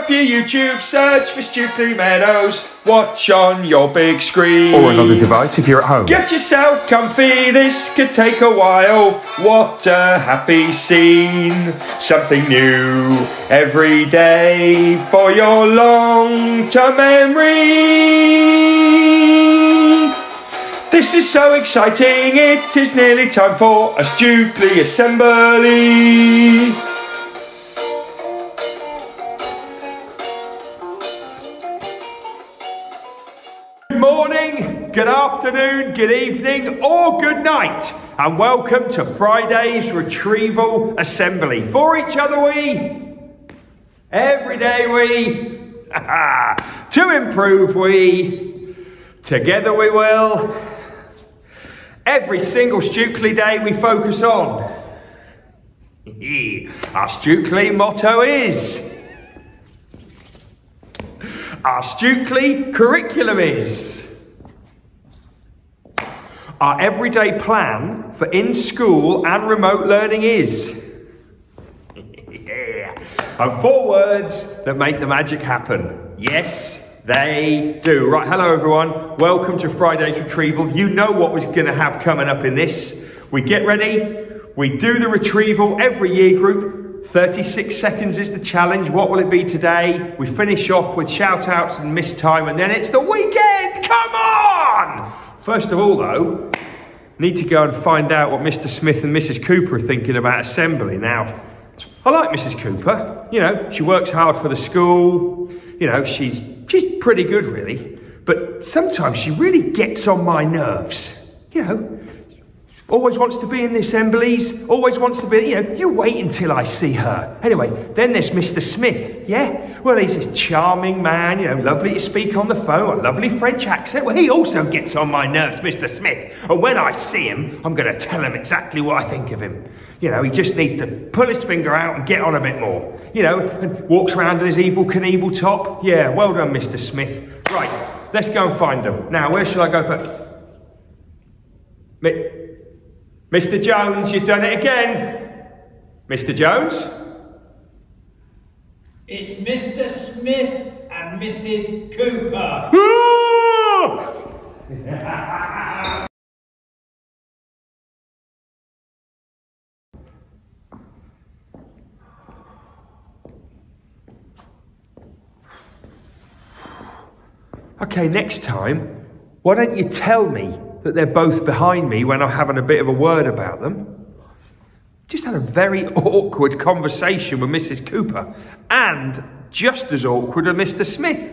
up your YouTube, search for Stupely Meadows, watch on your big screen. Or another device if you're at home. Get yourself comfy, this could take a while. What a happy scene. Something new every day for your long-term memory. This is so exciting, it is nearly time for a Stupely assembly. Good morning, good afternoon, good evening, or good night, and welcome to Friday's Retrieval Assembly. For each other we, every day we, to improve we, together we will. Every single Stupely day we focus on. Our Stupely motto is, our Stupely curriculum is, our everyday plan for in-school and remote learning is, and 4 words that make the magic happen. Yes, they do. Right, hello everyone. Welcome to Friday's Retrieval. You know what we're going to have coming up in this. We get ready, we do the retrieval, every year group. 36 seconds is the challenge. What will it be today? We finish off with shout outs and missed time, and then it's the weekend. Come on! First of all though, need to go and find out what Mr. Smith and Mrs. Cooper are thinking about assembly. Now, I like Mrs. Cooper. You know, she works hard for the school. You know, she's pretty good really. But sometimes she really gets on my nerves. You know, always wants to be in the assemblies, always wants to be, you know, you wait until I see her. Anyway, then there's Mr. Smith, yeah? Well, he's this charming man, you know, lovely to speak on the phone, a lovely French accent. Well, he also gets on my nerves, Mr. Smith. And when I see him, I'm going to tell him exactly what I think of him. You know, he just needs to pull his finger out and get on a bit more. You know, and walks around in his Evel Knievel top. Yeah, well done, Mr. Smith. Right, let's go and find him. Now, where shall I go first? Mr. Jones, you've done it again. Mr. Jones? It's Mr. Smith and Mrs. Cooper. Okay, next time, why don't you tell me that they're both behind me when I'm having a bit of a word about them? Just had a very awkward conversation with Mrs. Cooper, and just as awkward with Mr. Smith.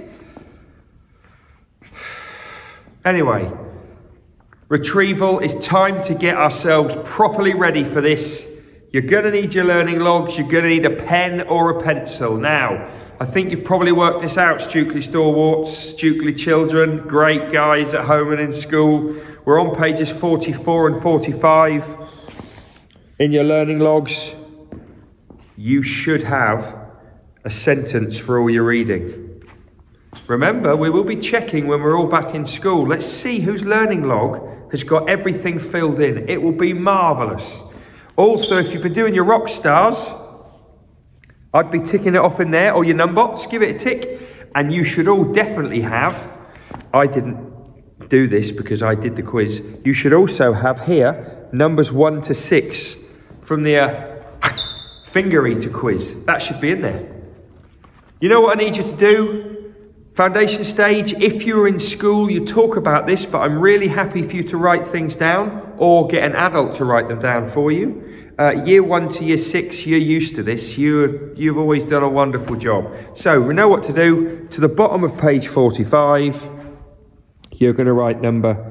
Anyway, retrieval, it's time to get ourselves properly ready for this. You're going to need your learning logs, you're going to need a pen or a pencil. Now, I think you've probably worked this out, Stupely stalwarts, Stupely children, great guys at home and in school. We're on pages 44 and 45. In your learning logs, you should have a sentence for all your reading. Remember, we will be checking when we're all back in school. Let's see whose learning log has got everything filled in. It will be marvellous. Also, if you've been doing your rock stars, I'd be ticking it off in there, or your numbots, give it a tick. And you should all definitely have, I didn't do this because I did the quiz, you should also have here numbers 1 to 6 from the finger eater quiz. That should be in there. You know what I need you to do? Foundation stage, if you're in school, you talk about this, but I'm really happy for you to write things down or get an adult to write them down for you. Year 1 to year 6, you're used to this. You've always done a wonderful job. So we know what to do. To the bottom of page 45, you're going to write number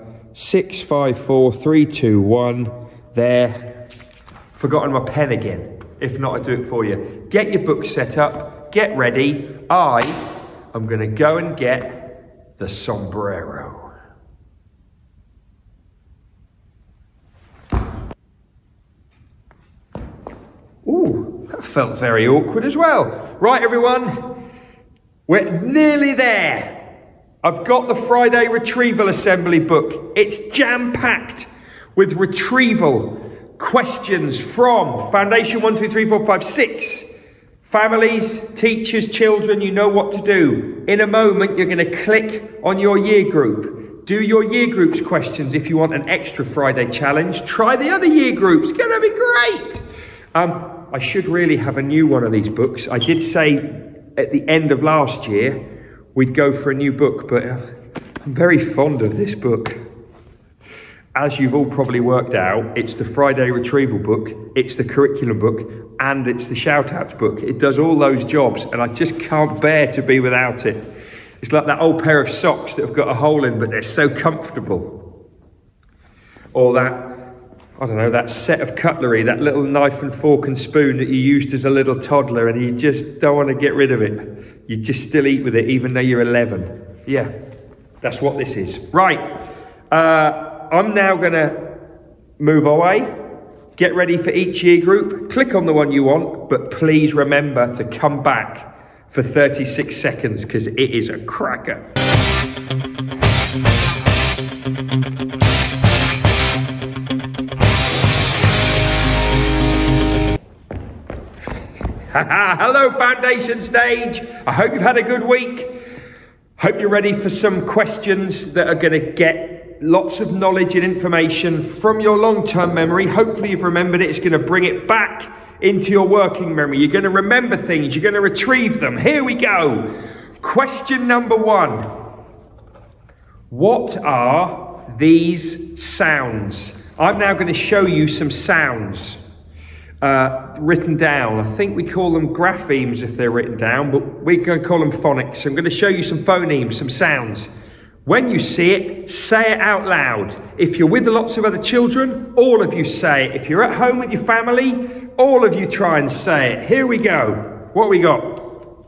654321 there. Forgotten my pen again. If not, I'll do it for you. Get your book set up. Get ready. I'm going to go and get the sombrero. Ooh, that felt very awkward as well. Right, everyone, we're nearly there. I've got the Friday Retrieval Assembly book. It's jam-packed with retrieval questions from Foundation 1, 2, 3, 4, 5, 6 Families, teachers, children, you know what to do. In a moment, you're going to click on your year group. Do your year groups questions if you want an extra Friday challenge. Try the other year groups. It's going to be great. I should really have a new one of these books. I did say at the end of last year we'd go for a new book, but I'm very fond of this book. As you've all probably worked out, it's the Friday Retrieval book, it's the curriculum book, and it's the shout-outs book. It does all those jobs, and I just can't bear to be without it. It's like that old pair of socks that have got a hole in, but they're so comfortable. Or that, I don't know, that set of cutlery, that little knife and fork and spoon that you used as a little toddler, and you just don't want to get rid of it. You just still eat with it, even though you're 11. Yeah, that's what this is. Right. I'm now going to move away, get ready for each year group, click on the one you want, but please remember to come back for 36 seconds because it is a cracker. Hello Foundation Stage, I hope you've had a good week. Hope you're ready for some questions that are going to get lots of knowledge and information from your long-term memory. Hopefully you've remembered it. It's going to bring it back into your working memory. You're going to remember things. You're going to retrieve them. Here we go. Question number 1. What are these sounds? I'm now going to show you some sounds written down. I think we call them graphemes if they're written down, but we're going to call them phonics. I'm going to show you some phonemes, some sounds. When you see it, say it out loud. If you're with lots of other children, all of you say it. If you're at home with your family, all of you try and say it. Here we go. What we got?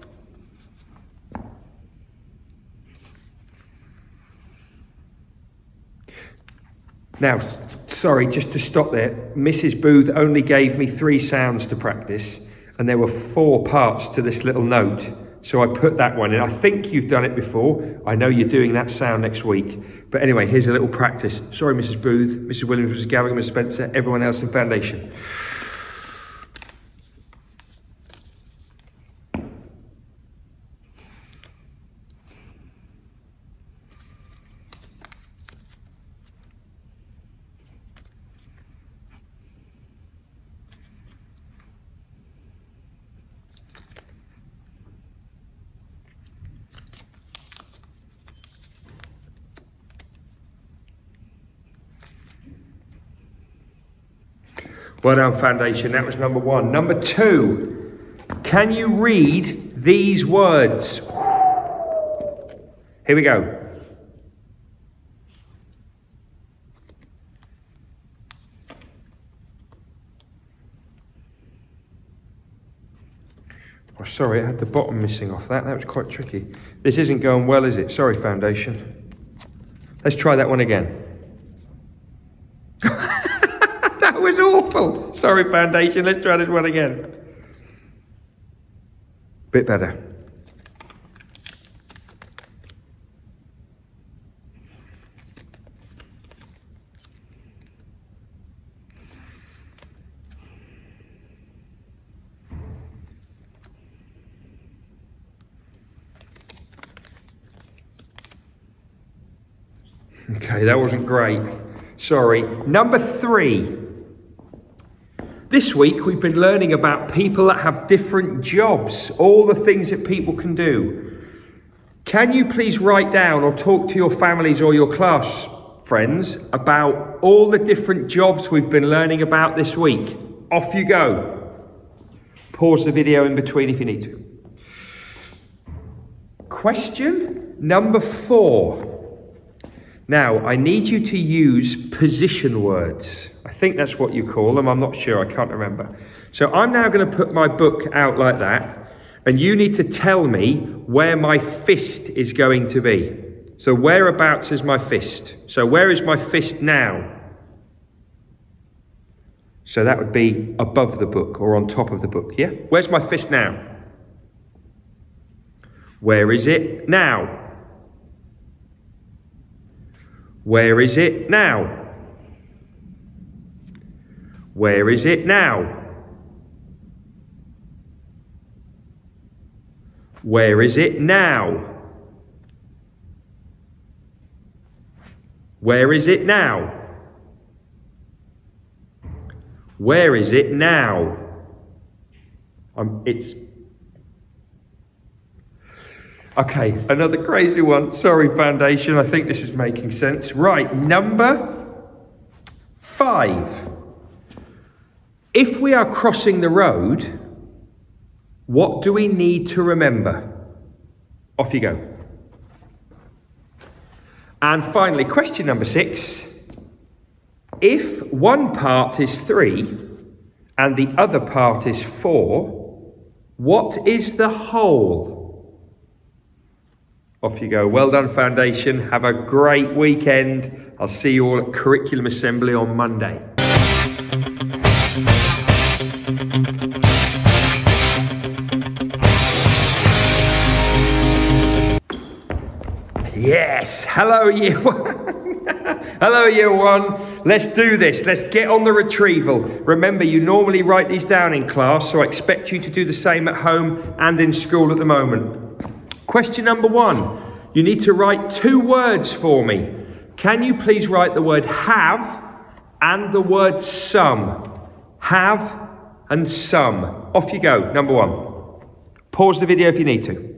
Now, sorry, just to stop there. Mrs. Booth only gave me 3 sounds to practice, and there were 4 parts to this little note. So I put that one in. I think you've done it before. I know you're doing that sound next week. But anyway, here's a little practice. Sorry, Mrs. Booth, Mrs. Williams, Mrs. Gallagher, Mrs. Spencer, everyone else in Foundation. Well done, Foundation. That was number 1. Number 2, can you read these words? Here we go. Oh, sorry, I had the bottom missing off that. That was quite tricky. This isn't going well, is it? Sorry, Foundation. Let's try that one again. That was awful. Sorry, Foundation. Let's try this one again. Bit better. Okay, that wasn't great. Sorry. Number 3. This week we've been learning about people that have different jobs, all the things that people can do. Can you please write down or talk to your families or your class friends about all the different jobs we've been learning about this week? Off you go. Pause the video in between if you need to. Question number 4. Now, I need you to use position words. I think that's what you call them. I'm not sure. I can't remember. So I'm now going to put my book out like that, and you need to tell me where my fist is going to be. So whereabouts is my fist? So where is my fist now? So that would be above the book or on top of the book, yeah? Where's my fist now? Where is it now? Where is it now? Where is it now? Where is it now? Where is it now? Where is it now? It's... Okay, another crazy one. Sorry, Foundation, I think this is making sense. Right, number 5. If we are crossing the road, what do we need to remember? Off you go. And finally, question number 6. If one part is 3 and the other part is 4, what is the whole? Off you go. Well done, Foundation. Have a great weekend. I'll see you all at Curriculum Assembly on Monday. Yes. Hello, Year 1. Hello, Year 1. Let's do this. Let's get on the retrieval. Remember, you normally write these down in class, so I expect you to do the same at home and in school at the moment. Question number 1. You need to write 2 words for me. Can you please write the word have and the word some? Have and some. Off you go. Number 1. Pause the video if you need to.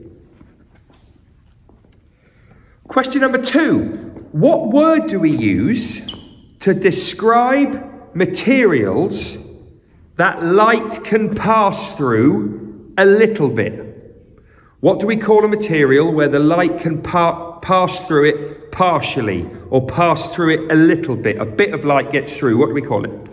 Question number 2. What word do we use to describe materials that light can pass through a little bit? What do we call a material where the light can pass through it partially or pass through it a little bit? A bit of light gets through. What do we call it?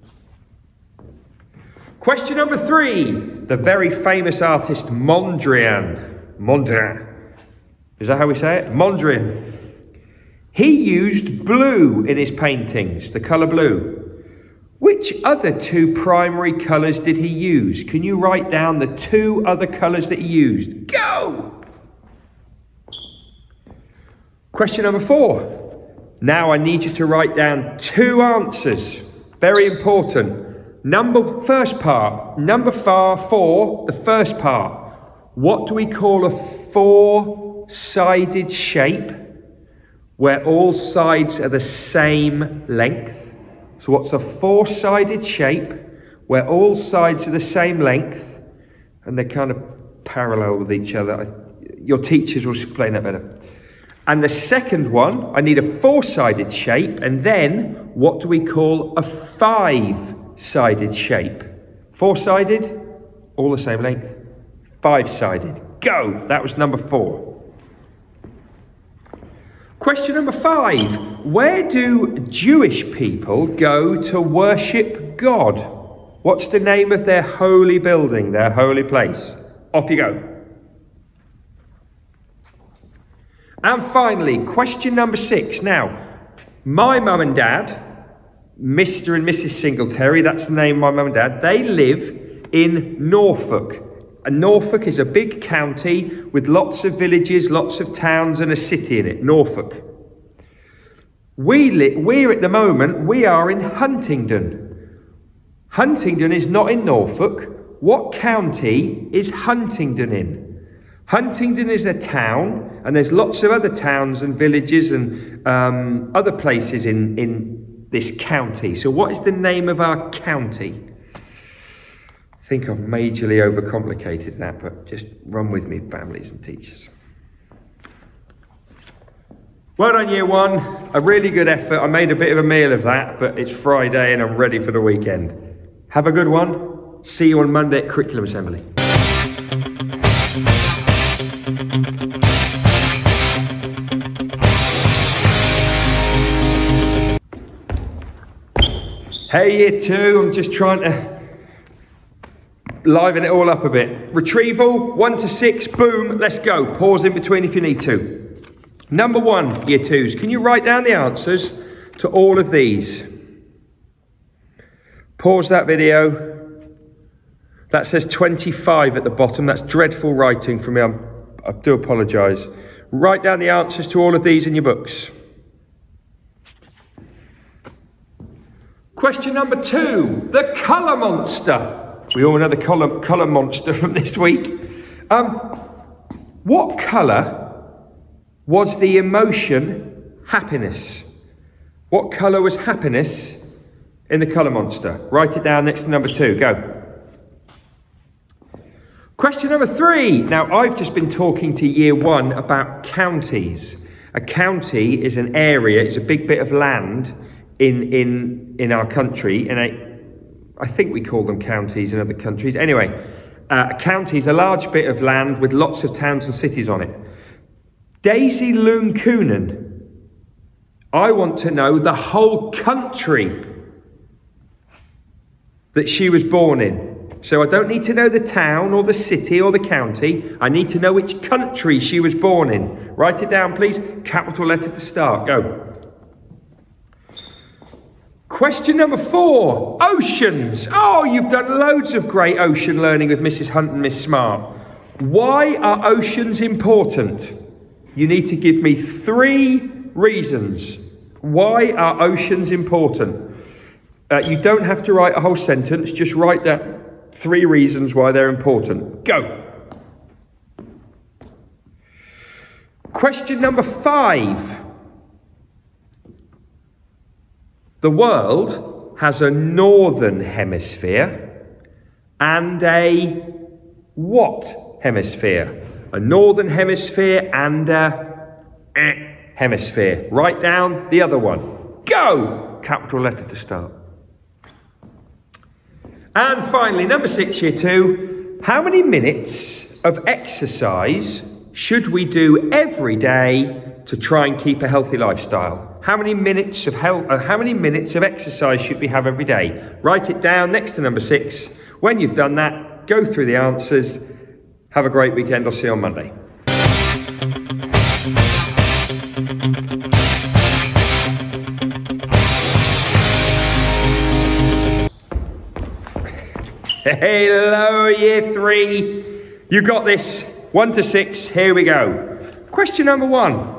Question number 3. The very famous artist Mondrian. Mondrian. Is that how we say it? Mondrian. He used blue in his paintings, the colour blue. Which other 2 primary colours did he use? Can you write down the 2 other colours that he used? Go! Question number 4. Now I need you to write down 2 answers. Very important. First part. Number 4, the first part. What do we call a 4-sided shape where all sides are the same length? So what's a 4-sided shape where all sides are the same length and they're kind of parallel with each other? Your teachers will explain that better. And the second one, I need a 4-sided shape, and then what do we call a 5-sided shape? 4-sided, all the same length. 5-sided. Go! That was number 4. Question number 5. Where do Jewish people go to worship God? What's the name of their holy building, their holy place? Off you go. And finally, question number 6. Now, my mum and dad, Mr. and Mrs. Singletary, that's the name of my mum and dad, they live in Norfolk. And Norfolk is a big county with lots of villages, lots of towns and a city in it, Norfolk. We're at the moment, we are in Huntingdon. Huntingdon is not in Norfolk. What county is Huntingdon in? Huntingdon is a town, and there's lots of other towns and villages and other places in this county. So what is the name of our county? I think I've majorly overcomplicated that, but just run with me, families and teachers. Well done, Year 1. A really good effort. I made a bit of a meal of that, but it's Friday and I'm ready for the weekend. Have a good one. See you on Monday at Curriculum Assembly. Hey, Year 2. I'm just trying to liven it all up a bit. Retrieval, 1 to 6, boom, let's go. Pause in between if you need to. Number 1, Year 2s, can you write down the answers to all of these? Pause that video. That says 25 at the bottom. That's dreadful writing from me. I do apologise. Write down the answers to all of these in your books. Question number 2, the colour monster. We all know the colour monster from this week. What colour was the emotion happiness? What colour was happiness in the colour monster? Write it down next to number 2. Go. Question number 3. Now, I've just been talking to year 1 about counties. A county is an area, it's a big bit of land in our country, and I think we call them counties in other countries. Anyway, a county is a large bit of land with lots of towns and cities on it. Daisy Loon Coonan, I want to know the whole country that she was born in. So I don't need to know the town or the city or the county. I need to know which country she was born in. Write it down, please. Capital letter to start. Go. Question number 4. Oceans. Oh, you've done loads of great ocean learning with Mrs. Hunt and Miss Smart. Why are oceans important? You need to give me 3 reasons. Why are oceans important? You don't have to write a whole sentence. Just write down 3 reasons why they're important. Go. Question number 5. The world has a northern hemisphere and a what hemisphere? A northern hemisphere and a hemisphere. Write down the other one. Go! Capital letter to start. And finally, number 6, year 2. How many minutes of exercise should we do every day to try and keep a healthy lifestyle? How many minutes of exercise should we have every day? Write it down next to number 6. When you've done that, go through the answers. Have a great weekend. I'll see you on Monday. Hello, year 3. You got this. 1 to 6. Here we go. Question number 1.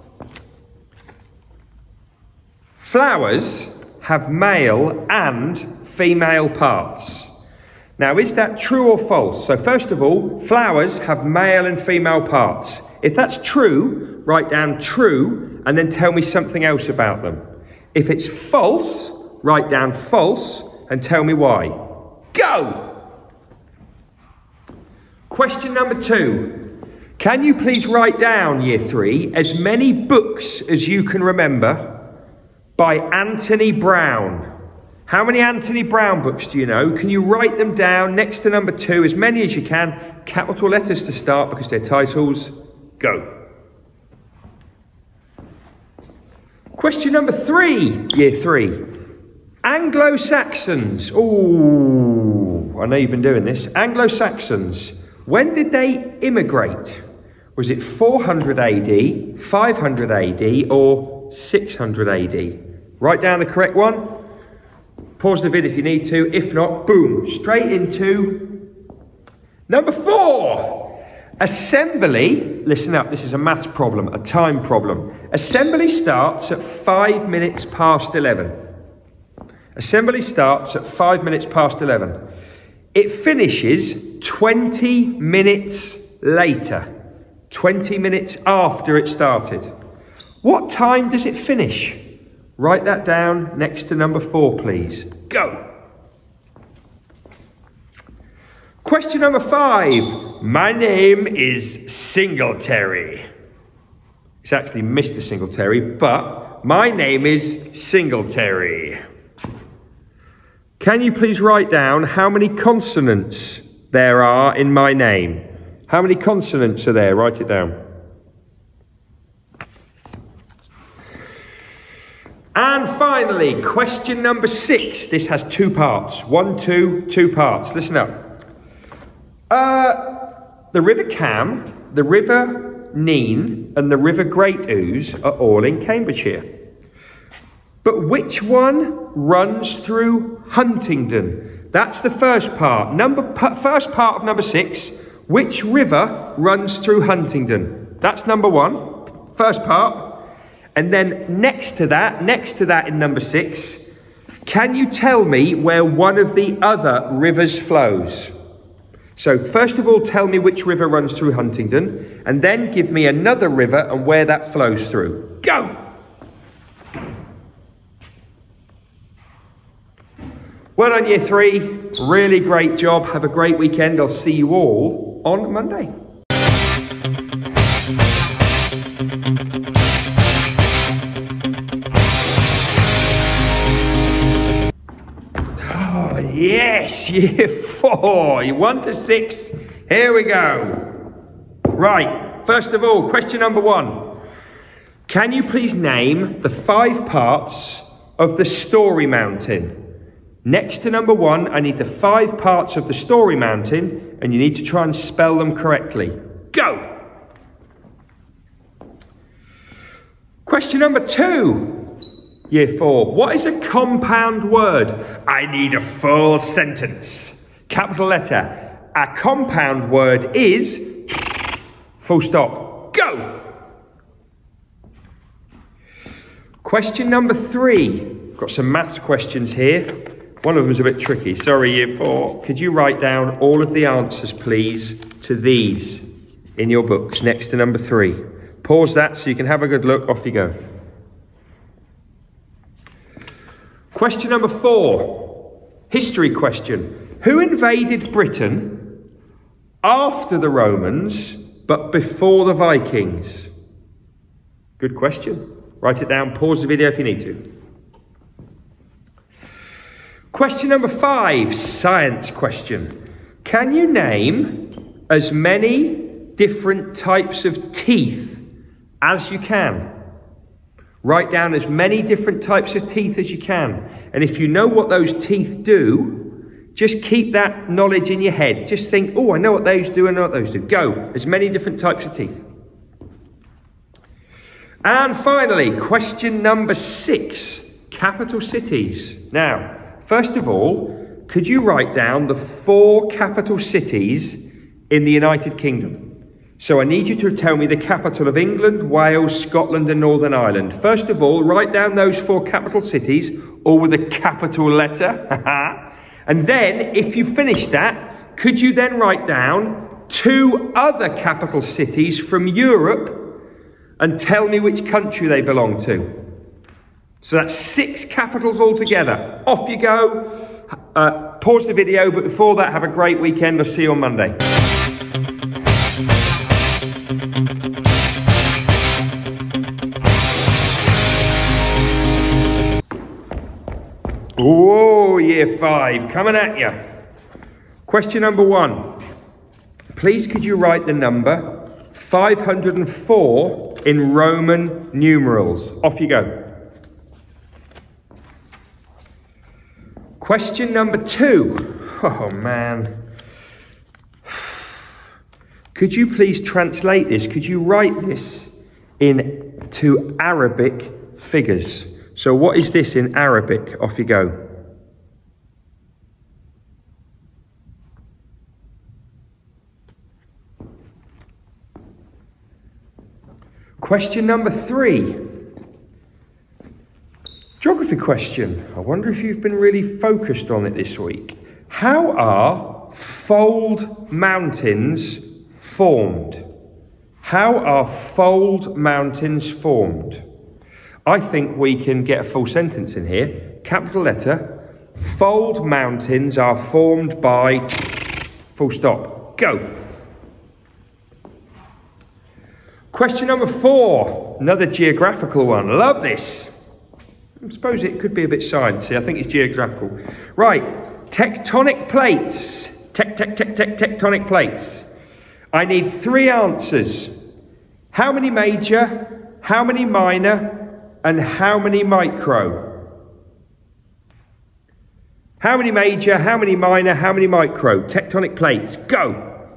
Flowers have male and female parts. Now, is that true or false? So first of all, flowers have male and female parts. If that's true, write down true and then tell me something else about them. If it's false, write down false and tell me why. Go! Question number 2. Can you please write down, year 3, as many books as you can remember by Anthony Brown? How many Anthony Brown books do you know? Can you write them down next to number 2, as many as you can, capital letters to start because they're titles. Go. Question number 3, year 3. Anglo-Saxons. Oh, I know you've been doing this. Anglo-Saxons. When did they immigrate? Was it 400 AD, 500 AD, or 600 AD? Write down the correct one. Pause the vid if you need to. If not, boom, straight into number 4. Assembly. Listen up, this is a maths problem, a time problem. Assembly starts at 5 minutes past 11. Assembly starts at 5 minutes past 11. It finishes 20 minutes later. 20 minutes after it started. What time does it finish? Write that down next to number 4, please. Go. Question number 5. My name is Singletary. It's actually Mr. Singletary, but my name is Singletary. Can you please write down how many consonants there are in my name? How many consonants are there? Write it down. And finally, question number 6. This has 2 parts. 1, 2, 2 parts. Listen up. The River Cam, the River Nene, and the River Great Ouse are all in Cambridgeshire. But which one runs through Huntingdon? That's the first part. First part of number 6. Which river runs through Huntingdon? That's number 1. First part. And then next to that in number 6, can you tell me where one of the other rivers flows? So first of all, tell me which river runs through Huntingdon. and then give me another river and where that flows through. Go! Well done, Year 3. Really great job. Have a great weekend. I'll see you all on Monday. Oh, yes, Year 4. You 1 to 6. Here we go. Right, first of all, question number 1. Can you please name the 5 parts of the Story Mountain? Next to number 1, I need the 5 parts of the Story Mountain, and you need to try and spell them correctly. Go! Question number 2, Year 4. What is a compound word? I need a full sentence. Capital letter. A compound word is... full stop. Go! Question number 3. Got some maths questions here. One of them is a bit tricky. Sorry, Year 4. Could you write down all of the answers, please, to these in your books next to number 3? Pause that so you can have a good look. Off you go. Question number 4. History question. Who invaded Britain after the Romans but before the Vikings? Good question. Write it down. Pause the video if you need to. Question number 5, science question. Can you name as many different types of teeth as you can? Write down as many different types of teeth as you can. And if you know what those teeth do, just keep that knowledge in your head. Just think, oh, I know what those do, I know what those do. Go, as many different types of teeth. And finally, question number 6, capital cities. Now, first of all, could you write down the 4 capital cities in the United Kingdom? So I need you to tell me the capital of England, Wales, Scotland and Northern Ireland. First of all, write down those 4 capital cities, all with a capital letter. And then, if you finish that, could you then write down 2 other capital cities from Europe and tell me which country they belong to? So that's 6 capitals altogether. Off you go. Pause the video, but before that, have a great weekend. I'll see you on Monday. Whoa, Year 5, coming at you. Question number 1. Please could you write the number 504 in Roman numerals? Off you go. Question number 2. Oh man. Could you please translate this? Could you write this into Arabic figures? So what is this in Arabic? Off you go. Question number 3. Geography question. I wonder if you've been really focused on it this week. How are fold mountains formed? How are fold mountains formed? I think we can get a full sentence in here. Capital letter. Fold mountains are formed by... full stop. Go. Question number 4. Another geographical one. Love this. I suppose it could be a bit sciencey. I think it's geographical. Right. Tectonic plates. Tectonic plates. I need 3 answers. How many major? How many minor? And how many micro? How many major? How many minor? How many micro? Tectonic plates. Go.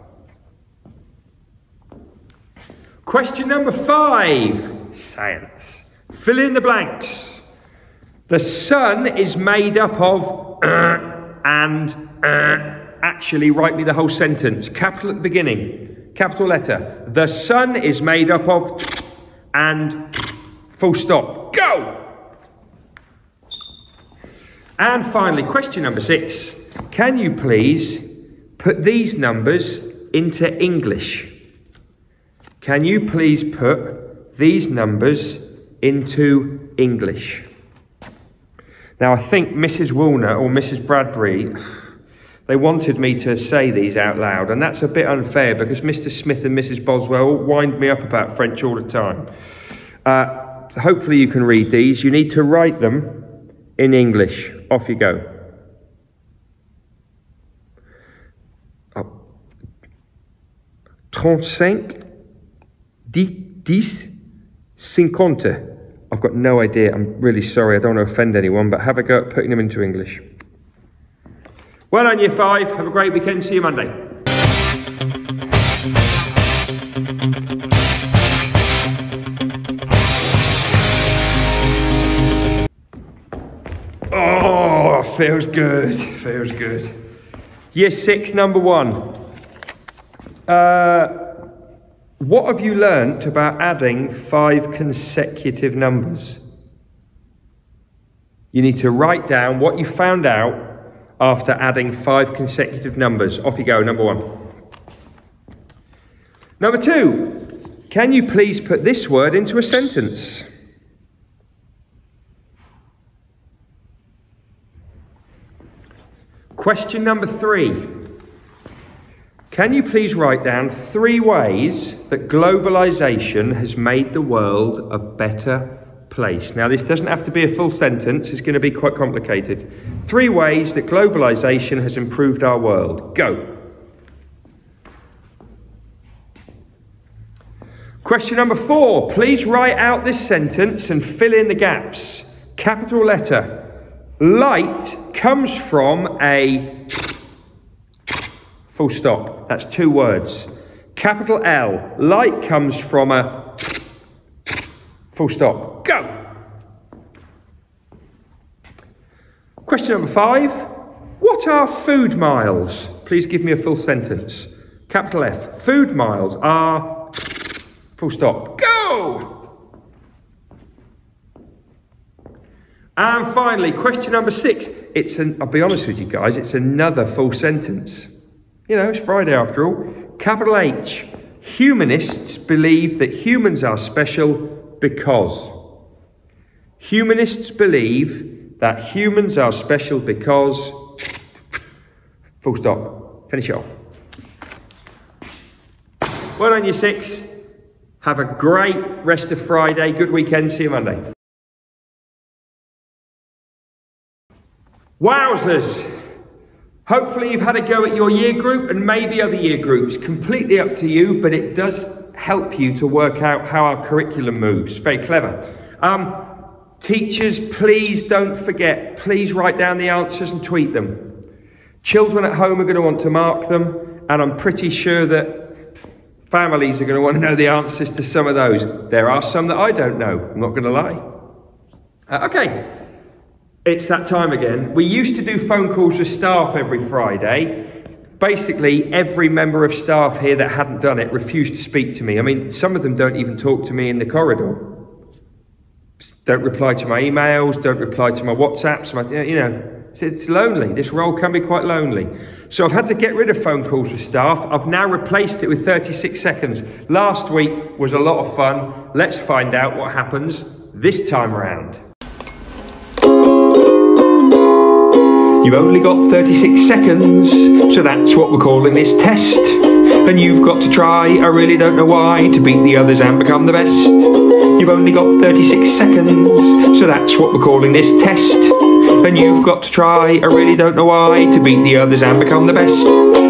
Question number 5. Science. Fill in the blanks. The sun is made up of and actually write me the whole sentence. Capital at the beginning. Capital letter. The sun is made up of and full stop. Go! And finally, question number 6. Can you please put these numbers into English? Can you please put these numbers into English? Now, I think Mrs. Woolner or Mrs. Bradbury, they wanted me to say these out loud, and that's a bit unfair because Mr. Smith and Mrs. Boswell wind me up about French all the time. Hopefully you can read these. You need to write them in English. Off you go. 35, 10, 50. I've got no idea. I'm really sorry. I don't want to offend anyone, but have a go at putting them into English. Well done, Year 5. Have a great weekend. See you Monday. Oh, feels good. Feels good. Year 6, number 1. What have you learnt about adding 5 consecutive numbers? You need to write down what you found out after adding 5 consecutive numbers. Off you go, number 1. Number 2, can you please put this word into a sentence? Question number 3. Can you please write down 3 ways that globalization has made the world a better place? Now, this doesn't have to be a full sentence. It's going to be quite complicated. 3 ways that globalization has improved our world. Go. Question number 4. Please write out this sentence and fill in the gaps. Capital letter. Light comes from a... Full stop. That's 2 words. Capital L. Light comes from a... Full stop. Go! Question number 5. What are food miles? Please give me a full sentence. Capital F. Food miles are... Full stop. Go! And finally, question number 6. I'll be honest with you guys, it's another full sentence. You know, it's Friday after all. Capital H. Humanists believe that humans are special because. Humanists believe that humans are special because... Full stop. Finish it off. Well done, Year 6. Have a great rest of Friday. Good weekend. See you Monday. Wowzers! Hopefully you've had a go at your year group and maybe other year groups. Completely up to you, but it does help you to work out how our curriculum moves. Very clever. Teachers, please don't forget. Please write down the answers and tweet them. Children at home are going to want to mark them, and I'm pretty sure that families are going to want to know the answers to some of those. There are some that I don't know. I'm not going to lie. Okay. It's that time again. We used to do phone calls with staff every Friday. Basically, every member of staff here that hadn't done it refused to speak to me. I mean, some of them don't even talk to me in the corridor. Don't reply to my emails, don't reply to my WhatsApps. It's lonely. This role can be quite lonely. So I've had to get rid of phone calls with staff. I've now replaced it with 36 seconds. Last week was a lot of fun. Let's find out what happens this time around. You've only got 36 seconds, so that's what we're calling this test. And you've got to try, I really don't know why, to beat the others and become the best. You've only got 36 seconds, so that's what we're calling this test. And you've got to try, I really don't know why, to beat the others and become the best.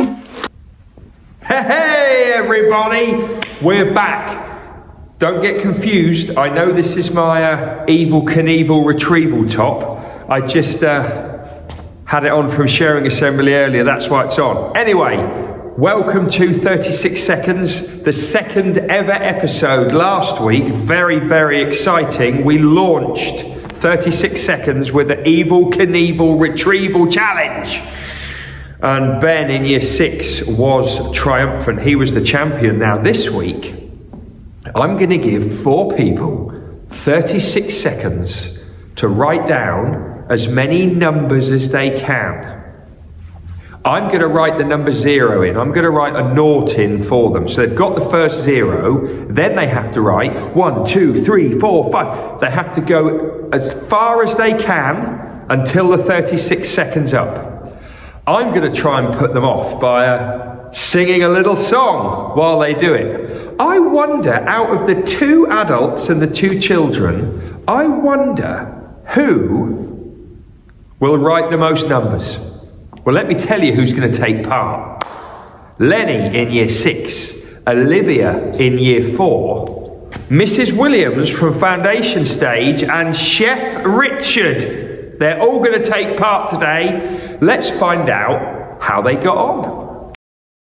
Hey everybody, we're back. Don't get confused, I know this is my Evel Knievel retrieval top. I just had it on from sharing assembly earlier, that's why it's on. Anyway, welcome to 36 Seconds, the second ever episode. Last week, very, very exciting, we launched 36 Seconds with the Evel Knievel Retrieval Challenge. And Ben in Year 6 was triumphant, he was the champion. Now this week, I'm going to give 4 people 36 seconds to write down as many numbers as they can. I'm going to write the number 0 in. I'm going to write a 0 in for them. So they've got the first 0, then they have to write 1, 2, 3, 4, 5. They have to go as far as they can until the 36 seconds up. I'm going to try and put them off by singing a little song while they do it. I wonder, out of the 2 adults and the 2 children, I wonder who will write the most numbers. Well, let me tell you who's going to take part. Lenny in year 6, Olivia in year 4, Mrs. Williams from Foundation Stage, and Chef Richard. They're all going to take part today. Let's find out how they got on.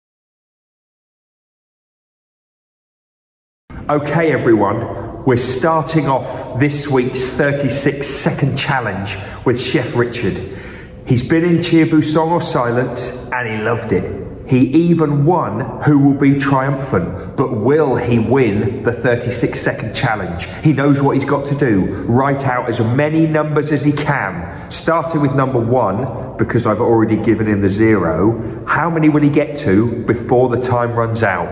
Okay, everyone, we're starting off this week's 36-second challenge with Chef Richard. He's been in Chiabu Song or Silence and he loved it. He even won Who Will Be Triumphant, but will he win the 36-second challenge? He knows what he's got to do. Write out as many numbers as he can, starting with number 1, because I've already given him the 0. How many will he get to before the time runs out?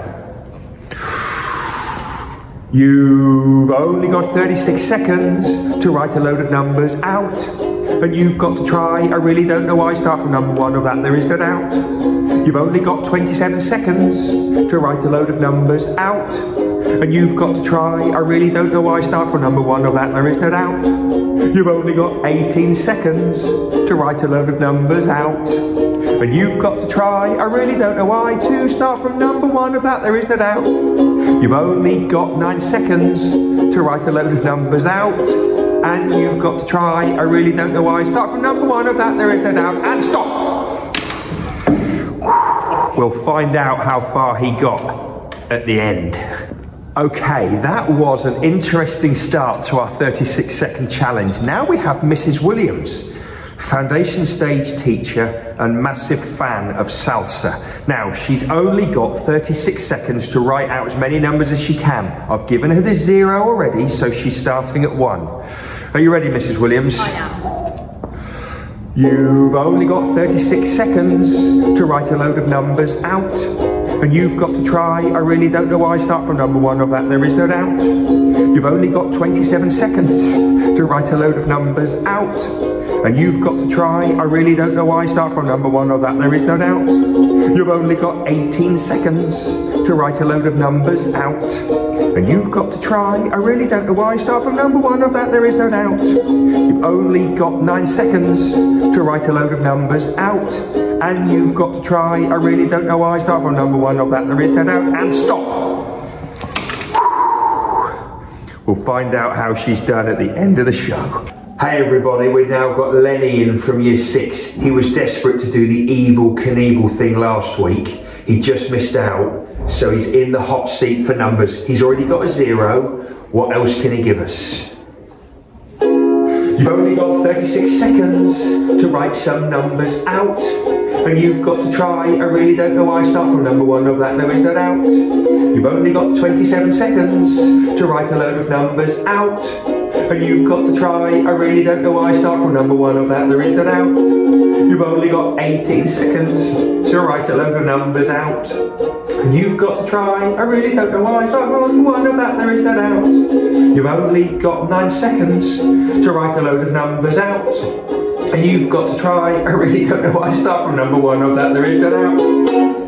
You've only got 36 seconds to write a load of numbers out. And you've got to try. I really don't know why. Start from number 1, of that there is no doubt. You've only got 27 seconds to write a load of numbers out. And you've got to try. I really don't know why. Start from number 1, of that there is no doubt. You've only got 18 seconds to write a load of numbers out. And you've got to try. I really don't know why. To start from number 1, of that there is no doubt. You've only got 9 seconds to write a load of numbers out. And you've got to try. I really don't know why. Start from number 1, of that there is no doubt. And stop. We'll find out how far he got at the end. Okay, that was an interesting start to our 36-second challenge. Now we have Mrs. Williams, Foundation Stage teacher and massive fan of salsa. Now, she's only got 36 seconds to write out as many numbers as she can. I've given her the 0 already, so she's starting at 1. Are you ready, Mrs. Williams? I am. You've only got 36 seconds to write a load of numbers out. And you've got to try. I really don't know why. Start from number 1, of that there is no doubt. You've only got 27 seconds to write a load of numbers out. And you've got to try. I really don't know why. Start from number 1, of that there is no doubt. You've only got 18 seconds to write a load of numbers out. And you've got to try. I really don't know why. Start from number 1, of that there is no doubt. You've only got 9 seconds to write a load of numbers out. And you've got to try. I really don't know why. Start from number 1, of that there is no doubt. And stop. We'll find out how she's done at the end of the show. Hey everybody, we've now got Lenny in from year 6. He was desperate to do the Evel Knievel thing last week. He just missed out, so he's in the hot seat for numbers. He's already got a 0. What else can he give us? You've only got 36 seconds to write some numbers out. And you've got to try. I really don't know why. Start from number 1, of that there is no doubt. You've only got 27 seconds to write a load of numbers out. And you've got to try. I really don't know why. Start from number 1, of that there is no doubt. You've only got 18 seconds to write a load of numbers out. And you've got to try. I really don't know why. Start from number 1, of that there is no doubt. You've only got 9 seconds to write a load of numbers out. And you've got to try. I really don't know why. Start from number 1, of that there is no doubt.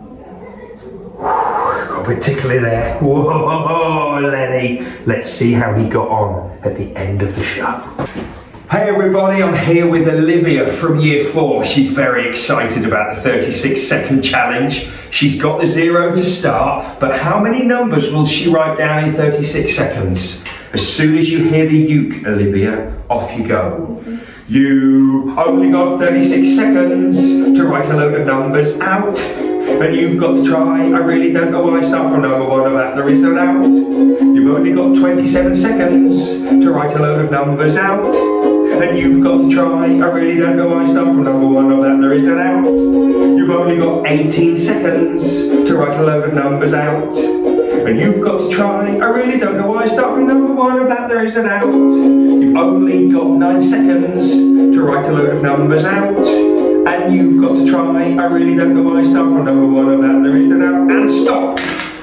Got a bit tickly there. Whoa, Lenny. Let's see how he got on at the end of the show. Hey everybody, I'm here with Olivia from year 4. She's very excited about the 36-second challenge. She's got the 0 to start, but how many numbers will she write down in 36 seconds? As soon as you hear the uke, Olivia, off you go. You only got 36 seconds to write a load of numbers out. And you've got to try. I really don't know why. Start from number 1, of that there is no doubt. You've only got 27 seconds to write a load of numbers out. And you've got to try. I really don't know why. Start from number 1, of that there is no doubt. You've only got 18 seconds to write a load of numbers out. And you've got to try. I really don't know why. Start from number 1, of that there is no doubt. You've only got 9 seconds to write a load of numbers out. And and you've got to try. I really don't know why. Start from number 1 of that. There is no doubt. And stop.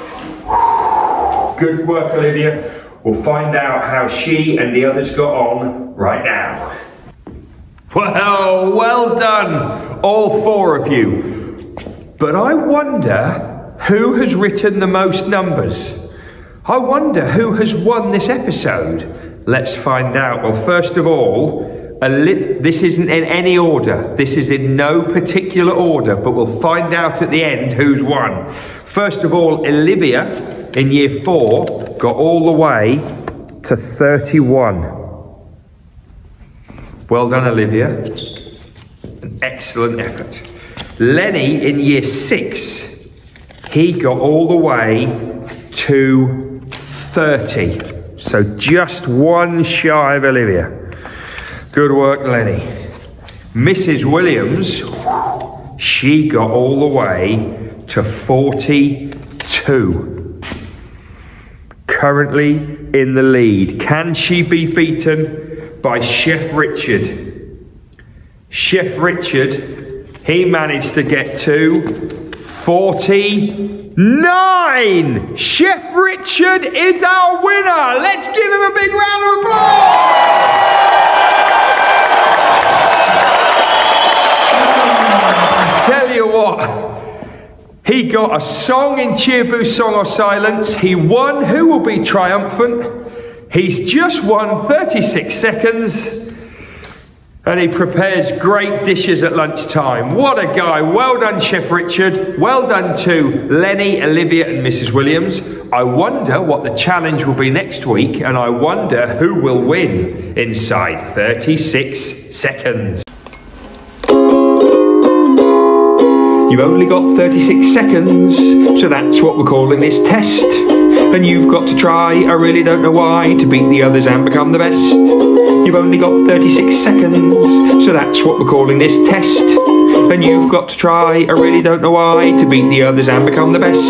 Good work, Olivia. We'll find out how she and the others got on right now. Well done, all 4 of you. But I wonder who has written the most numbers. I wonder who has won this episode. Let's find out. Well, first of all, this isn't in any order. This is in no particular order, but we'll find out at the end who's won. First of all, Olivia in year 4 got all the way to 31. Well done, Olivia. An excellent effort. Lenny in year 6, he got all the way to 30. So just 1 shy of Olivia. Good work, Lenny. Mrs. Williams, she got all the way to 42. Currently in the lead. Can she be beaten by Chef Richard? Chef Richard, he managed to get to 49! Chef Richard is our winner! Let's give him a big round of applause! Tell you what, he got a song in Cheerboo Song or Silence. He won. Who will be triumphant? He's just won 36 seconds. And he prepares great dishes at lunchtime. What a guy. Well done, Chef Richard. Well done to Lenny, Olivia and Mrs. Williams. I wonder what the challenge will be next week, and I wonder who will win inside 36 seconds. You've only got 36 seconds, so that's what we're calling this test. And you've got to try, I really don't know why, to beat the others and become the best. You've only got 36 seconds, so that's what we're calling this test. And you've got to try, I really don't know why, to beat the others and become the best.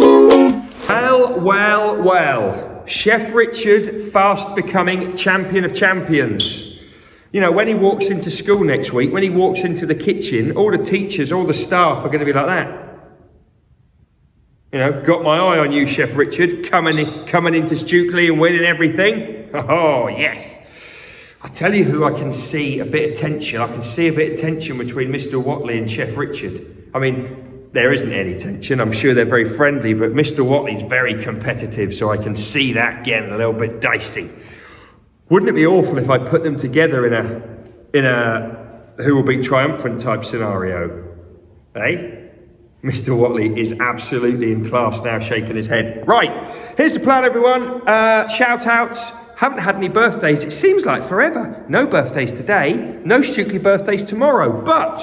Well. Chef Richard fast becoming champion of champions. You know, when he walks into school next week, when he walks into the kitchen, all the teachers, all the staff are going to be like that. You know, got my eye on you, Chef Richard, coming into Stukely and winning everything. Oh, yes. I tell you who I can see a bit of tension. I can see a bit of tension between Mr. Watley and Chef Richard. I mean, there isn't any tension. I'm sure they're very friendly, but Mr. Watley's very competitive, so I can see that getting a little bit dicey. Wouldn't it be awful if I put them together in a who will be triumphant type scenario? Eh? Mr. Watley is absolutely in class now, shaking his head. Right, here's the plan, everyone. Shout outs. Haven't had any birthdays. It seems like forever. No birthdays today. No Stukely birthdays tomorrow. But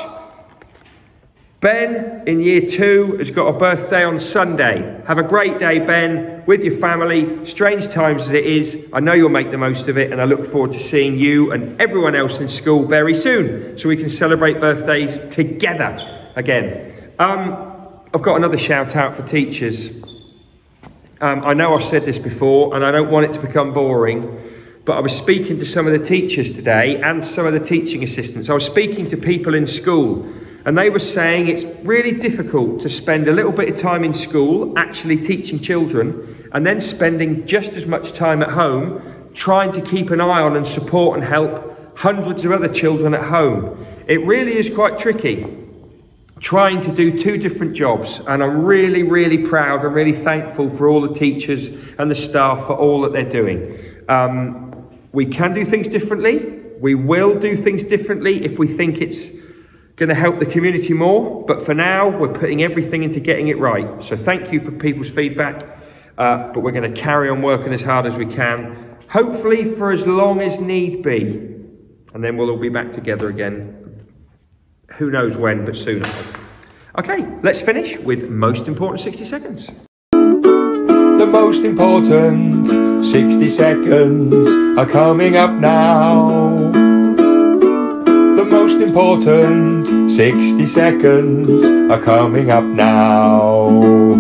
Ben in year 2 has got a birthday on Sunday. Have a great day, Ben, with your family. Strange times as it is. I know you'll make the most of it, and I look forward to seeing you and everyone else in school very soon, so we can celebrate birthdays together again. I've got another shout out for teachers. I know I've said this before, and I don't want it to become boring, but I was speaking to some of the teachers today and some of the teaching assistants. I was speaking to people in school, and they were saying it's really difficult to spend a little bit of time in school actually teaching children, and then spending just as much time at home trying to keep an eye on and support and help hundreds of other children at home. It really is quite tricky, trying to do 2 different jobs, and I'm really, really proud and really thankful for all the teachers and the staff for all that they're doing. We can do things differently. We will do things differently if we think it's going to help the community more, but for now we're putting everything into getting it right. So thank you for people's feedback, but we're going to carry on working as hard as we can, hopefully for as long as need be, and then we'll all be back together again. Who knows when, but soon. Okay, let's finish with most important 60 seconds. The most important 60 seconds are coming up now. The most important 60 seconds are coming up now.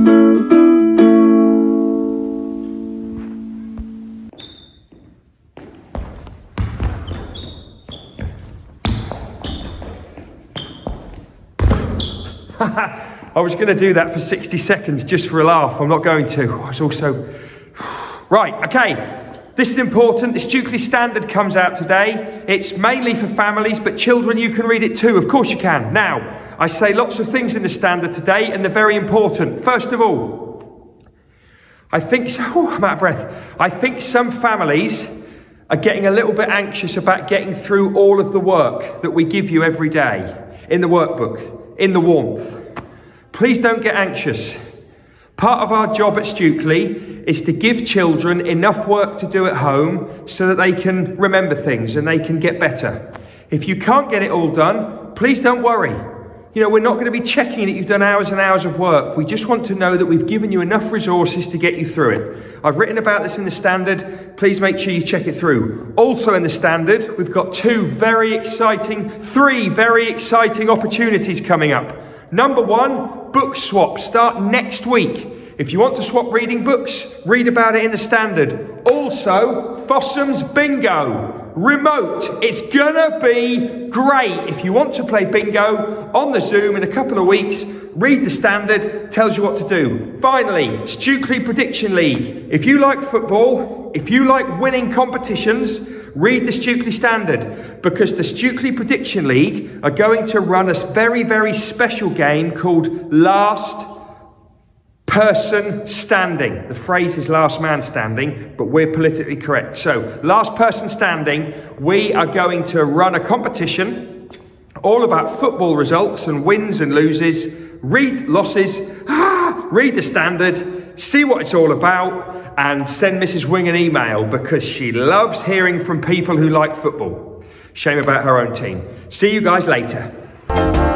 I was going to do that for 60 seconds just for a laugh. I'm not going to. I was also... Right, okay. This is important. The Stukely Standard comes out today. It's mainly for families, but children, you can read it too. Of course you can. Now, I say lots of things in the Standard today, and they're very important. First of all, I think... I'm out of breath. I think some families are getting a little bit anxious about getting through all of the work that we give you every day in the workbook, in the warmth. Please don't get anxious. Part of our job at Stukely is to give children enough work to do at home so that they can remember things and they can get better. If you can't get it all done, please don't worry. You know, we're not going to be checking that you've done hours and hours of work. We just want to know that we've given you enough resources to get you through it. I've written about this in the Standard. Please make sure you check it through. Also in the Standard, we've got three very exciting opportunities coming up. Number one, book swap. Start next week. If you want to swap reading books, read about it in the Standard. Also, Fossum's Bingo. Remote. It's gonna be great. If you want to play bingo on the Zoom in a couple of weeks, read the Standard, tells you what to do. Finally, Stukely Prediction League. If you like football, if you like winning competitions, read the Stukely Standard, because the Stukely Prediction League are going to run a very, very special game called Last Person Standing. The phrase is last man standing, but we're politically correct. So, last person standing, we are going to run a competition all about football results and wins and loses, read losses, read the Standard, see what it's all about, and send Mrs. Wing an email because she loves hearing from people who like football. Shame about her own team. See you guys later.